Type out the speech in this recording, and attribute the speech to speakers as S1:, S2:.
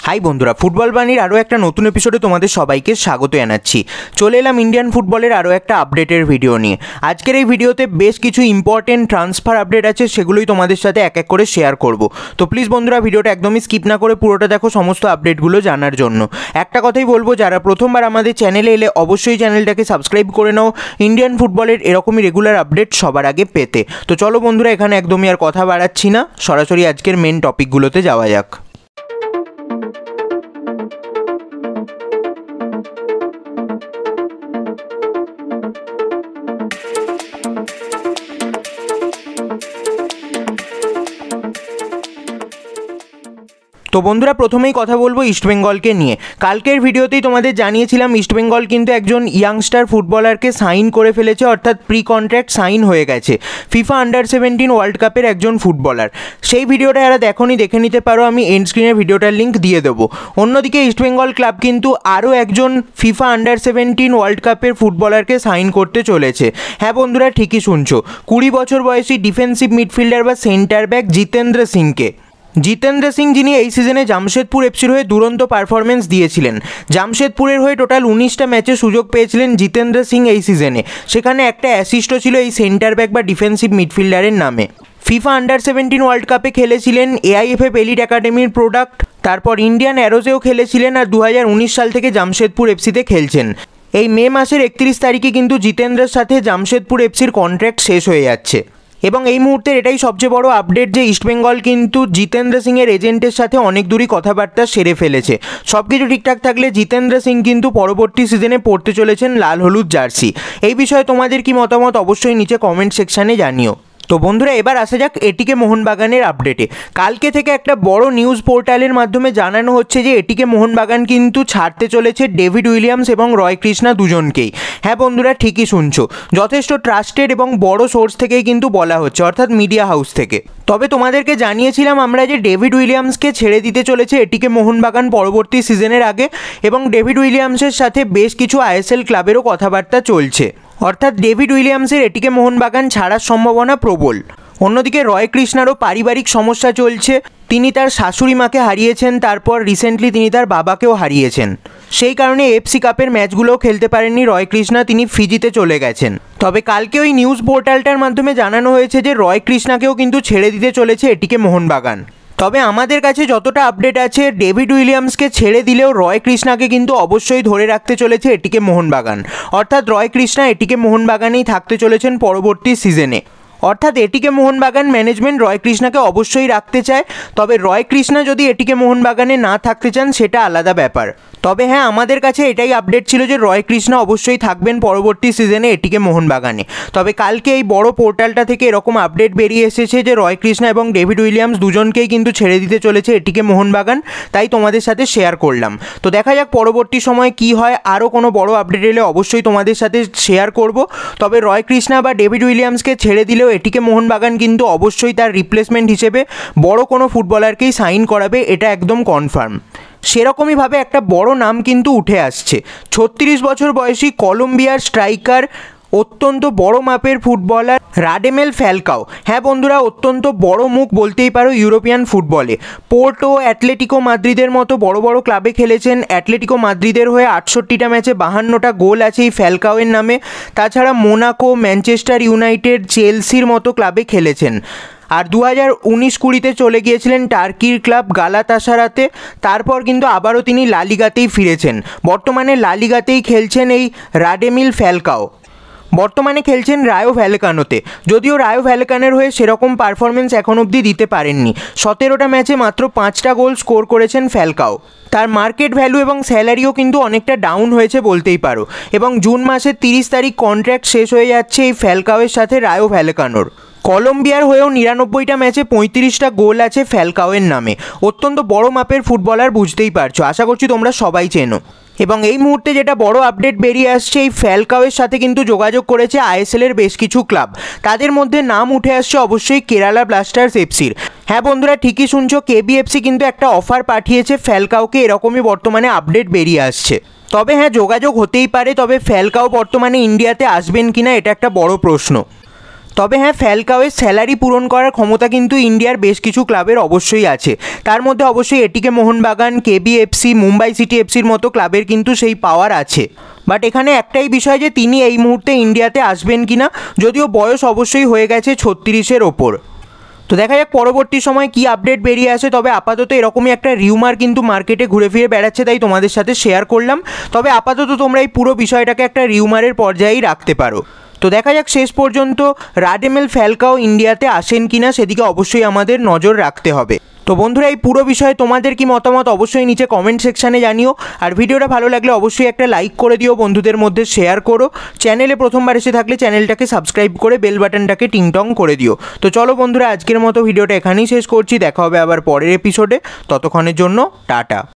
S1: High বন্ধুরা, football বাণীর আরও একটা নতুন এপিসোডে তোমাদের সবাইকে স্বাগত জানাচ্ছি। চলে এলাম ইন্ডিয়ান ফুটবলের আরও একটা আপডেটের ভিডিও নিয়ে। আজকের এই ভিডিওতে বেশ কিছু ইম্পর্টেন্ট ট্রান্সফার আপডেট আছে, সেগুলোই তোমাদের সাথে এক এক করে শেয়ার করব। তো প্লিজ বন্ধুরা, ভিডিওটা একদমই স্কিপ না করে পুরোটা দেখো সমস্ত আপডেটগুলো জানার জন্য। একটা কথাই বলবো, যারা প্রথমবার আমাদের চ্যানেলে এলে অবশ্যই চ্যানেলটাকে সাবস্ক্রাইব করে নাও ইন্ডিয়ান ফুটবলের এরকমই রেগুলার আপডেট সবার আগে পেতে। তো চলো বন্ধুরা, এখানে একদমই আর কথা বাড়াচ্ছি না, সরাসরি আজকের মেন টপিকগুলোতে যাওয়া যাক। তো বন্ধুরা, প্রথমেই কথা বলবো ইস্টবেঙ্গলকে নিয়ে। কালকের ভিডিওতেই তোমাদের জানিয়েছিলাম ইস্টবেঙ্গল কিন্তু একজন ইয়াংস্টার ফুটবলারকে সাইন করে ফেলেছে, অর্থাৎ প্রি কন্ট্রাক্ট সাইন হয়ে গেছে। ফিফা আন্ডার-17 ওয়ার্ল্ড কাপের একজন ফুটবলার। সেই ভিডিওটা যারা দেখোনি দেখে নিতে পারো, আমি এন্ড স্ক্রিনে ভিডিওটার লিঙ্ক দিয়ে দেবো। অন্যদিকে ইস্টবেঙ্গল ক্লাব কিন্তু আরও একজন ফিফা আন্ডার-17 ওয়ার্ল্ড কাপের ফুটবলারকে সাইন করতে চলেছে। হ্যাঁ বন্ধুরা, ঠিকই শুনছো, 20 বছর বয়সী ডিফেন্সিভ মিডফিল্ডার বা সেন্টার ব্যাক জিতেন্দ্র সিংকে। জিতেন্দ্র সিং, যিনি এই সিজনে জামশেদপুর এফসির হয়ে দুরন্ত পারফরমেন্স দিয়েছিলেন। জামশেদপুরের হয়ে টোটাল 19টা ম্যাচে সুযোগ পেয়েছিলেন জিতেন্দ্র সিং এই সিজনে। সেখানে একটা অ্যাসিস্টও ছিল এই সেন্টার ব্যাক বা ডিফেন্সিভ মিডফিল্ডারের নামে। ফিফা আন্ডার-17 ওয়ার্ল্ড কাপে খেলেছিলেন, AIFF এলিট একাডেমির প্রোডাক্ট। তারপর ইন্ডিয়ান অ্যারোজেও খেলেছিলেন, আর 2019 সাল থেকে জামশেদপুর এফসিতে খেলছেন। এই মে মাসের 31 তারিখে কিন্তু জিতেন্দ্রের সাথে জামশেদপুর এফসির কন্ট্রাক্ট শেষ হয়ে যাচ্ছে। এবং এই মুহূর্তের এটাই সবচেয়ে বড় আপডেট যে ইস্টবেঙ্গল কিন্তু জিতেন্দ্র সিংয়ের এজেন্টের সাথে অনেক দূরই কথাবার্তা সেরে ফেলেছে। সব কিছু ঠিকঠাক থাকলে জিতেন্দ্র সিং কিন্তু পরবর্তী সিজনে পড়তে চলেছেন লাল হলুদ জার্সি। এই বিষয়ে তোমাদের কি মতামত অবশ্যই নিচে কমেন্ট সেকশানে জানিও। তো বন্ধুরা, এবার আসা যাক এটিকে মোহনবাগানের আপডেটে। কালকে থেকে একটা বড় নিউজ পোর্টালের মাধ্যমে জানানো হচ্ছে যে এটিকে মোহনবাগান কিন্তু ছাড়তে চলেছে ডেভিড উইলিয়ামস এবং রয় কৃষ্ণা দুজনকেই। হ্যাঁ বন্ধুরা, ঠিকই শুনছো, যথেষ্ট ট্রাস্টেড এবং বড় সোর্স থেকেই কিন্তু বলা হচ্ছে, অর্থাৎ মিডিয়া হাউস থেকে। তবে তোমাদেরকে জানিয়েছিলাম আমরা যে ডেভিড উইলিয়ামসকে ছেড়ে দিতে চলেছে এটিকে মোহনবাগান পরবর্তী সিজনের আগে, এবং ডেভিড উইলিয়ামসের সাথে বেশ কিছু ISL ক্লাবেরও কথাবার্তা চলছে। অর্থাৎ ডেভিড উইলিয়ামসের এটিকে মোহনবাগান ছাড়ার সম্ভাবনা প্রবল। অন্যদিকে রয় কৃষ্ণারও পারিবারিক সমস্যা চলছে। তিনি তার শাশুড়ি মাকে হারিয়েছেন, তারপর রিসেন্টলি তিনি তার বাবাকেও হারিয়েছেন। সেই কারণে FC কাপের ম্যাচগুলোও খেলতে পারেননি রয় কৃষ্ণা, তিনি ফিজিতে চলে গেছেন। তবে কালকে ওই নিউজ পোর্টালটার মাধ্যমে জানানো হয়েছে যে রয় কৃষ্ণাকেও কিন্তু ছেড়ে দিতে চলেছে এটিকে মোহনবাগান। তবে আমাদের কাছে যতটা আপডেট আছে, ডেভিড উইলিয়ামসকে ছেড়ে দিলেও রয় কৃষ্ণাকে কিন্তু অবশ্যই ধরে রাখতে চলেছে এটিকে মোহনবাগান। অর্থাৎ রয় কৃষ্ণা এটিকে মোহনবাগানেই থাকতে চলেছেন পরবর্তী সিজনে। অর্থাৎ এটিকে মোহনবাগান ম্যানেজমেন্ট রয় কৃষ্ণাকে অবশ্যই রাখতে চায়। তবে রয় কৃষ্ণা যদি এটিকে মোহনবাগানে না থাকতে চান সেটা আলাদা ব্যাপার। তবে হ্যাঁ, আমাদের কাছে এটাই আপডেট ছিল যে রয় কৃষ্ণা অবশ্যই থাকবেন পরবর্তী সিজনে এটিকে মোহনবাগানে। তবে কালকে এই বড় পোর্টালটা থেকে এরকম আপডেট বেরিয়ে এসেছে যে রয় কৃষ্ণা এবং ডেভিড উইলিয়ামস দুজনকেই কিন্তু ছেড়ে দিতে চলেছে এটিকে মোহনবাগান, তাই তোমাদের সাথে শেয়ার করলাম। তো দেখা যাক পরবর্তী সময় কি হয়, আরও কোনো বড় আপডেট এলে অবশ্যই তোমাদের সাথে শেয়ার করব। তবে রয় কৃষ্ণা বা ডেভিড উইলিয়ামসকে ছেড়ে দিলেও এটিকে মোহনবাগান কিন্তু অবশ্যই তার রিপ্লেসমেন্ট হিসেবে বড় কোনো ফুটবলারকেই সাইন করাবে, এটা একদম কনফার্ম। সেরকমইভাবে একটা বড় নাম কিন্তু উঠে আসছে। 36 বছর বয়সী কলম্বিয়ার স্ট্রাইকার, অত্যন্ত বড় মাপের ফুটবলার রাডেমেল ফ্যালকাও। হ্যাঁ বন্ধুরা, অত্যন্ত বড় মুখ বলতেই পারো ইউরোপিয়ান ফুটবলে। পোর্টো, অ্যাটলেটিকো মাদ্রিদের মতো বড় বড় ক্লাবে খেলেছেন। অ্যাটলেটিকো মাদ্রিদের হয়ে 68টা ম্যাচে 52টা গোল আছে এই ফ্যালকাওয়ের নামে। তাছাড়া মোনাকো, ম্যানচেস্টার ইউনাইটেড, চেলসির মতো ক্লাবে খেলেছেন। আর 2019-20 চলে গিয়েছিলেন টার্কির ক্লাব গালাতাসারাতে। তারপর কিন্তু আবারও তিনি লালিগাতেই ফিরেছেন। বর্তমানে লালিগাতেই খেলছেন এই রাডেমিল ফ্যালকাও। বর্তমানে খেলছেন রায়ো ভ্যালেকানোতে। যদিও রায়ো ভ্যালেকানের হয়ে সেরকম পারফরমেন্স এখন অবধি দিতে পারেননি। 17টা ম্যাচে মাত্র 5টা গোল স্কোর করেছেন ফ্যালকাও। তার মার্কেট ভ্যালু এবং স্যালারিও কিন্তু অনেকটা ডাউন হয়েছে বলতেই পারো। এবং জুন মাসের 30 তারিখ কন্ট্রাক্ট শেষ হয়ে যাচ্ছে এই ফ্যালকাওয়ের সাথে রায়ো ভ্যালেকানোর। কলম্বিয়ার হয়েও 99টা ম্যাচে 35টা গোল আছে ফ্যালকাওয়ের নামে। অত্যন্ত বড় মাপের ফুটবলার, বুঝতেই পারছো। আশা করছি তোমরা সবাই চেনো। এবং এই মুহূর্তে যেটা বড় আপডেট বেরিয়ে আসছে, এই ফ্যালকাওয়ের সাথে কিন্তু যোগাযোগ করেছে ISL-এর বেশ কিছু ক্লাব। তাদের মধ্যে নাম উঠে আসছে অবশ্যই কেরালা ব্লাস্টার্স এফসির। হ্যাঁ বন্ধুরা, ঠিকই শুনছো, KBFC কিন্তু একটা অফার পাঠিয়েছে ফ্যালকাওকে, এরকমই বর্তমানে আপডেট বেরিয়ে আসছে। তবে হ্যাঁ, যোগাযোগ হতেই পারে। তবে ফ্যালকাও বর্তমানে ইন্ডিয়াতে আসবেন কিনা এটা একটা বড় প্রশ্ন। তবে হ্যাঁ, ফ্যালকাওয়ের স্যালারি পূরণ করার ক্ষমতা কিন্তু ইন্ডিয়ার বেশ কিছু ক্লাবের অবশ্যই আছে। তার মধ্যে অবশ্যই এটিকে মোহনবাগান, কেবিএফসি, মুম্বাই সিটি এফসির মতো ক্লাবের কিন্তু সেই পাওয়ার আছে। বাট এখানে একটাই বিষয় যে তিনি এই মুহূর্তে ইন্ডিয়াতে আসবেন কিনা, যদিও বয়স অবশ্যই হয়ে গেছে 36-এর ওপর। তো দেখা যাক পরবর্তী সময় কি আপডেট বেরিয়ে আসে। তবে আপাতত এরকমই একটা রিউমার কিন্তু মার্কেটে ঘুরে ফিরে বেড়াচ্ছে, তাই তোমাদের সাথে শেয়ার করলাম। তবে আপাতত তোমরা এই পুরো বিষয়টাকে একটা রিউমারের পর্যায়েই রাখতে পারো। তো দেখা যাক শেষ পর্যন্ত রাডেমেল ফ্যালকাও ইন্ডিয়াতে আসেন কিনা, সেদিকে অবশ্যই আমাদের নজর রাখতে হবে। তো বন্ধুরা, এই পুরো বিষয়ে তোমাদের কি মতামত অবশ্যই নিচে কমেন্ট সেকশানে জানিও। আর ভিডিওটা ভালো লাগলে অবশ্যই একটা লাইক করে দিও, বন্ধুদের মধ্যে শেয়ার করো। চ্যানেলে প্রথমবার এসে থাকলে চ্যানেলটাকে সাবস্ক্রাইব করে বেল বাটনটাকে টিংটং করে দিও। তো চলো বন্ধুরা, আজকের মতো ভিডিওটা এখানেই শেষ করছি। দেখা হবে আবার পরের এপিসোডে। ততক্ষণের জন্য টাটা।